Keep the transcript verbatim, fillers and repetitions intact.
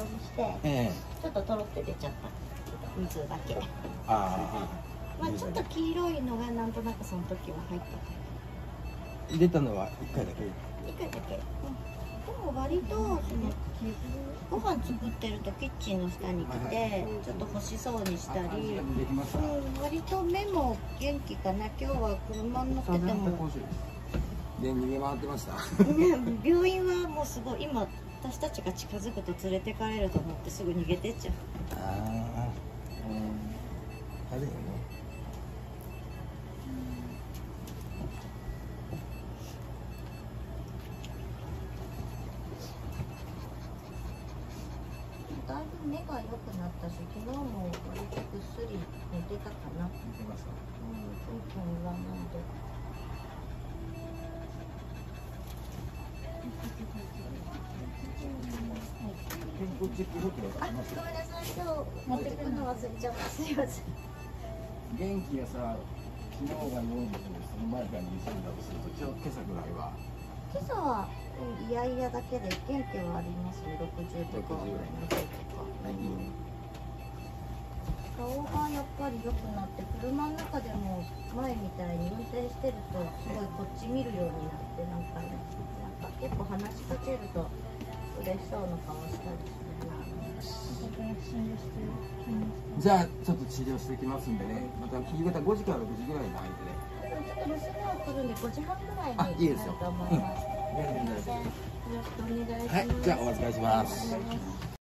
にして、えー、ちょっととろって出ちゃった水だけ。ああ、まあちょっと黄色いのがなんとなくその時は入った。 入れたのはいっかいだけ。 いっかいだけ。うん、でも割とそのご飯作ってるとキッチンの下に来てちょっと欲しそうにしたり、うん、割と目も元気かな。今日は車に乗ってても。 で逃げ回ってました。 病院はもうすごい今私たちが近づくと連れてかれると思ってすぐ逃げてっちゃう。ああ、うん、 あれよね。 だいぶ目が良くなったし、昨日も割とぐっすり寝てたかな。寝てますか。うん、プンプン言わないで。 健康チェックホテルあります。 ごめんなさい、今日持ってくるの忘れちゃった。すいません。 元気がさ、昨日がよんじゅう、その前からにじゅうだとすると、ちょっと今朝ぐらいは。 今朝は、うん、いやいやだけで元気はありますね。ろくじゅうとか。ろくじゅうとか。顔がやっぱり良くなって、車の中でも前みたいに運転してると、すごいこっち見るようになって、なんかね、なんか結構話しかけると。嬉しそうな顔したりするな。 じゃあちょっと治療してきますんでね。また夕方ごじからろくじぐらいの間で。 ちょっと娘が来るんでごじはんぐらいになると思います。よろしくお願いします。 はい、じゃあお預かりします。